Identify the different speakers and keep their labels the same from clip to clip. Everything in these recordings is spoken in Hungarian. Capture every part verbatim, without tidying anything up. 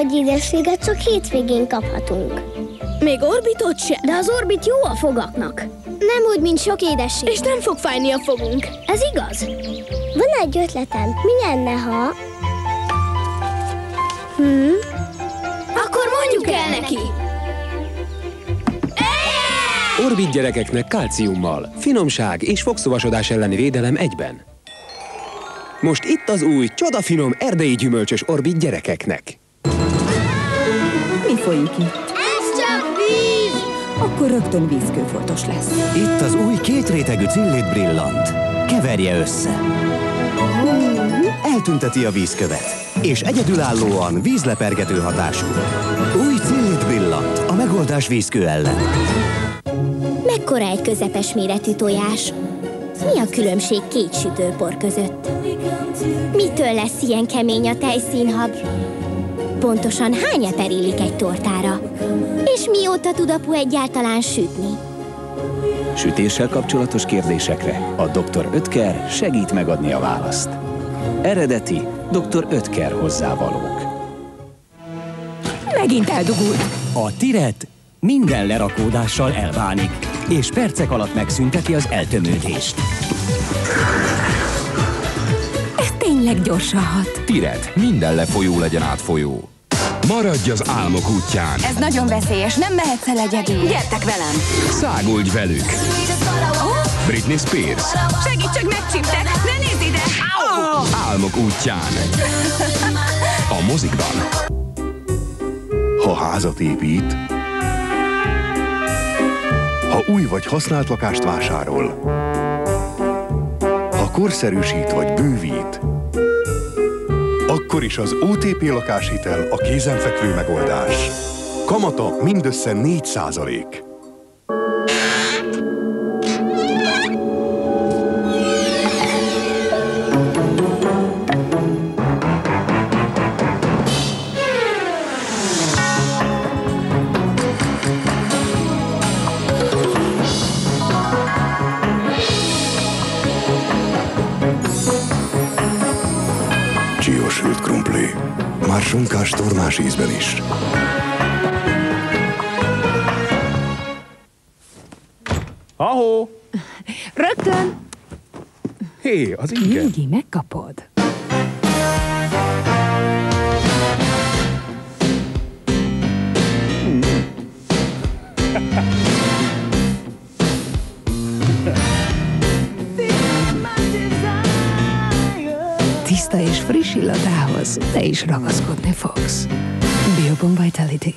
Speaker 1: hogy édességet csak hétvégén kaphatunk.
Speaker 2: Még orbitot se, de az orbit jó a fogaknak.
Speaker 1: Nem úgy, mint sok édesség.
Speaker 2: És nem fog fájni a fogunk. Ez igaz?
Speaker 1: Van egy ötletem. Mi lenne, ha... Hmm?
Speaker 2: Akkor mondjuk el neki!
Speaker 3: Orbit gyerekeknek kalciummal, finomság és fogszovasodás elleni védelem egyben. Most itt az új, csodafinom erdei gyümölcsös Orbit gyerekeknek.
Speaker 4: Mi folyik itt?
Speaker 1: Ez csak víz!
Speaker 4: Akkor rögtön vízkőfoltos lesz.
Speaker 5: Itt az új kétrétegű Cillit Brillant. Keverje össze. Eltünteti a vízkövet, és egyedülállóan vízlepergető hatású. Új Cillit Brillant, a megoldás vízkő ellen.
Speaker 1: Mekkora egy közepes méretű tojás? Mi a különbség két sütőpor között? Mitől lesz ilyen kemény a tejszínhab? Pontosan hány eper illik egy tortára? És mióta tud apu egyáltalán sütni?
Speaker 6: Sütéssel kapcsolatos kérdésekre a doktor Oetker segít megadni a választ. Eredeti doktor Oetker hozzávalók.
Speaker 4: Megint eldugult.
Speaker 5: A tiret minden lerakódással elbánik, és percek alatt megszünteti az eltömődést.
Speaker 4: Ez tényleg gyorsan hat.
Speaker 7: Tired, minden lefolyó legyen átfolyó. Maradj az álmok útján.
Speaker 4: Ez nagyon veszélyes, nem mehetsz el egyedül. Gyertek velem.
Speaker 7: Szágulj velük. Britney Spears.
Speaker 4: Segíts, csak megcsíptek. Ne nézz ide. Au!
Speaker 7: Álmok útján. A mozikban.
Speaker 8: Ha házat épít, ha új vagy használt lakást vásárol, ha korszerűsít vagy bővít, akkor is az o té pé lakáshitel a kézenfekvő megoldás. Kamata mindössze négy százalék. Sült krumpli. Már sonkástól más ízben is.
Speaker 9: Ahó!
Speaker 4: Rögtön!
Speaker 9: Hé, az igen.
Speaker 4: Mindig megkapod. Tiszta és friss illatához te is ragaszkodni fogsz. Biobon Vitality.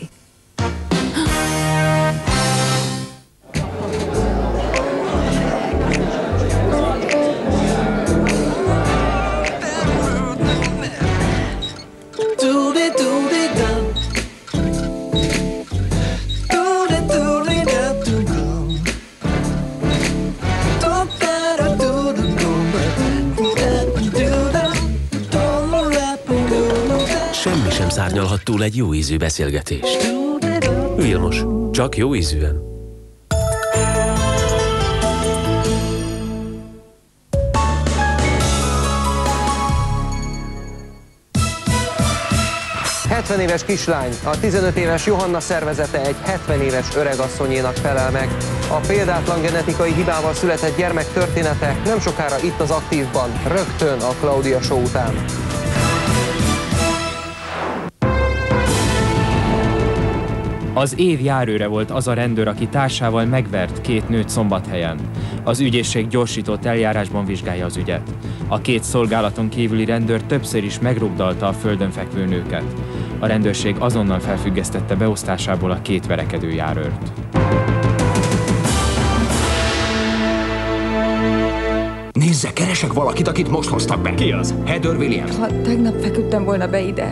Speaker 10: Semmi sem szárnyalhat túl egy jó ízű beszélgetést. Vilmos, csak jó ízűen.
Speaker 11: hetven éves kislány, a tizenöt éves Johanna szervezete egy hetven éves öregasszonyénak felel meg. A példátlan genetikai hibával született gyermek története nem sokára itt az Aktívban, rögtön a Claudia Show után.
Speaker 12: Az év járőre volt az a rendőr, aki társával megvert két nőt Szombathelyen. Az ügyészség gyorsított eljárásban vizsgálja az ügyet. A két szolgálaton kívüli rendőr többször is megrugdalta a földön fekvő nőket. A rendőrség azonnal felfüggesztette beosztásából a két verekedő járőrt.
Speaker 13: Nézze, keresek valakit, akit most hoztak be.
Speaker 9: Ki az?
Speaker 13: Heather Williams.
Speaker 4: Ha tegnap feküdtem volna be ide,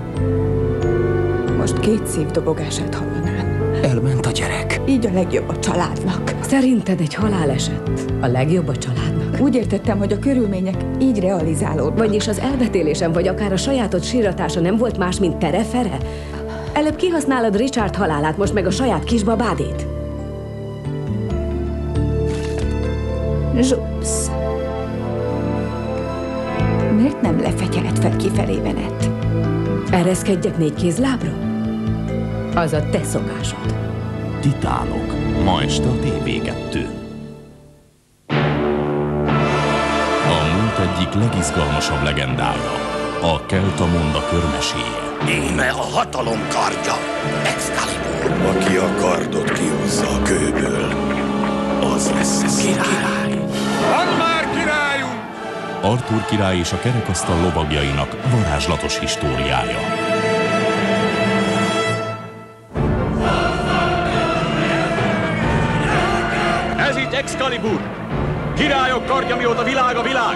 Speaker 4: most két szívdobogását hallanám.
Speaker 13: Elment a gyerek.
Speaker 4: Így a legjobb a családnak.
Speaker 14: Szerinted egy haláleset a legjobb a családnak?
Speaker 4: Úgy értettem, hogy a körülmények így realizálódnak.
Speaker 14: Vagyis az elvetélésem, vagy akár a sajátod síratása nem volt más, mint terefere? Előbb kihasználod Richard halálát, most meg a saját kisbabádét.
Speaker 4: Zsupsz. Miért nem lefetyelt fel kifelé menet?
Speaker 14: Ereszkedjek négy kézlábra? Az a te szokásod.
Speaker 15: Titánok. Ma este a té vé kettőn. A múlt egyik legizgalmasabb legendája. A Keltamonda körmeséje.
Speaker 16: Íme a hatalom kardja, Excalibur.
Speaker 17: Aki a kardot kihozza a kőből, az lesz a király.
Speaker 16: Van már királyunk!
Speaker 15: Arthur király és a kerekasztal lovagjainak varázslatos históriája.
Speaker 18: Ez itt Excalibur! Királyok kardja, mióta világ a világ!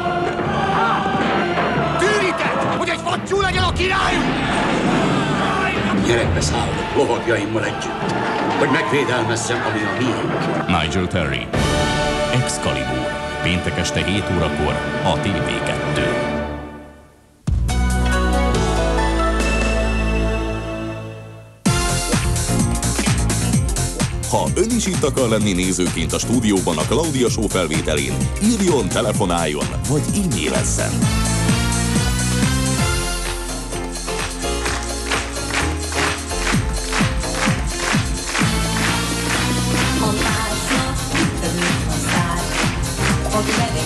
Speaker 16: Tűritek, hogy egy fattyú legyen a királyunk!
Speaker 19: Nyerekbe szállok lovagjaimmal együtt, hogy megvédelmezzem, ami a miénk.
Speaker 15: Nigel Terry. Excalibur. Péntek este hét órakor a té vé kettőn.
Speaker 20: Ha ön is itt akar lenni nézőként a stúdióban a Claudia Show felvételén, írjon, telefonáljon, vagy e-mailezzen.
Speaker 21: A másnap, mint a nők a szár, aki